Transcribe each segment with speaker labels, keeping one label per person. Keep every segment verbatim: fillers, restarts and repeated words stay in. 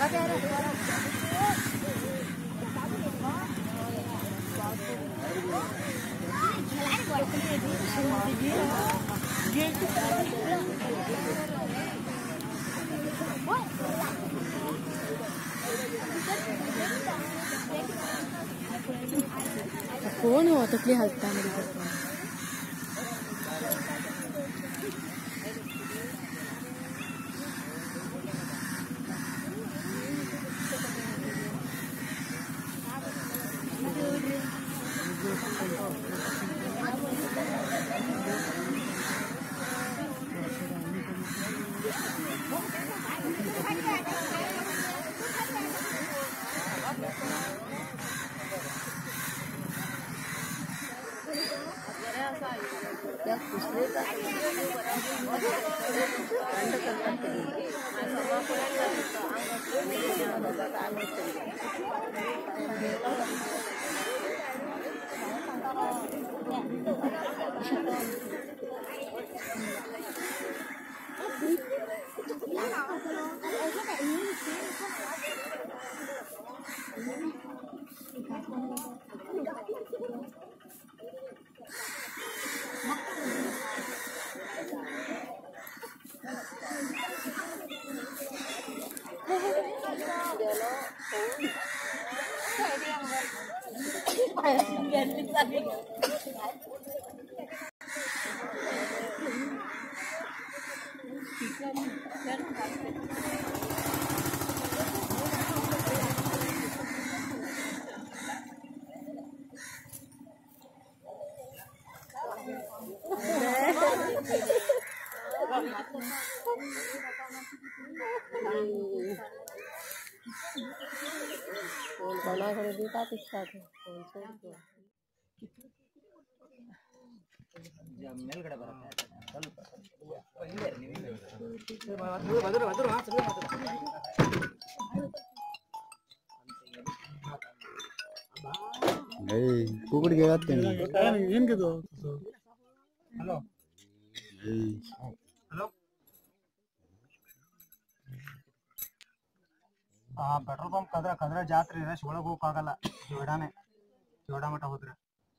Speaker 1: कौन हुआ तकली हल्का मेरी बना कर देता पिछला था
Speaker 2: जब मेलगಡೆ ಬರುತ್ತೆ ಸ್ವಲ್ಪ ಇಲ್ಲೇ ನೀವು ಬದ್ರು ಬದ್ರು ಬದ್ರು ಹಾ ಸರಿ
Speaker 3: ಏ ಕೂಗುಡಿಗೆ ಹೇಳ್ತೀನಿ
Speaker 2: ಏನು ಗಿದು ಹಲೋ
Speaker 3: ಏ
Speaker 2: ಹಲೋ ಆ ಪೆಟ್ರೋಲ್ ಪಂಪ್ ಕದ್ರ ಕದ್ರ ಜಾತ್ರೆ ರಶ್ ಒಳಗೆ ಹೋಗಕ್ಕಾಗಲ್ಲ ಜೋಡಾನೆ ಜೋಡ ಮಠ ಹೋದ್ರೆ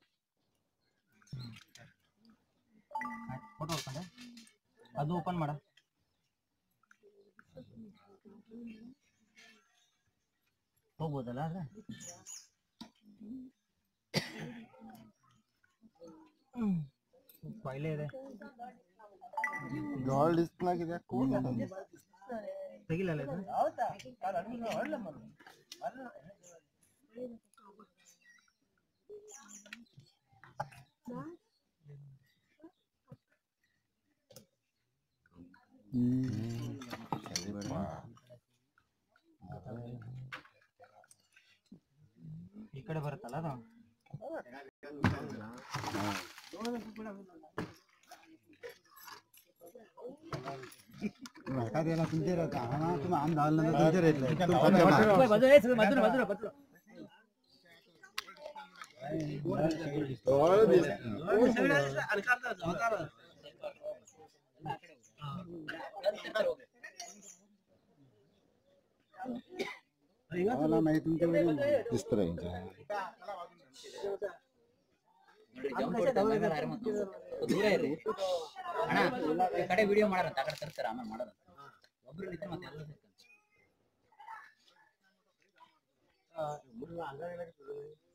Speaker 2: ಫೋಟೋ ಹೊಡ್ಕೊಂಡೆ ಅದು ಓಪನ್ ಮಾಡ ಹೋಗ್ಬೋದಲ್ಲ ಅದ ಪೈಲೆ ಇದೆ
Speaker 3: ಗಾಲ್ ಡಿಸ್ಪ್ಲೇ ಆಗಿದೆ
Speaker 2: ತೆಗಿಲಲ್ಲ ಇದು ಈ ಕಡೆ ಬರುತ್ತಲ್ಲ ಅದು
Speaker 3: ಅದೆಲ್ಲ ತಿಂದೇ ಇರತ್ತೆ ತುಂಬ ಅಂದ ಅಲ್ಲ ತಿಂದೇ ಇರಲ್ಲ मैं तुमके इस तरह
Speaker 4: ದೂರ ಇರ್ರಿ ಅಣ್ಣ ಈ ಕಡೆ ವಿಡಿಯೋ ಮಾಡಾರಂತ ಆ ಕಡೆ ತರ್ತಾರ ಆಮೇಲೆ ಮಾಡೋದಂತ ಒಬ್ರು ನಿಂತ್ರೆ ಮತ್ತೆ ಎಲ್ಲ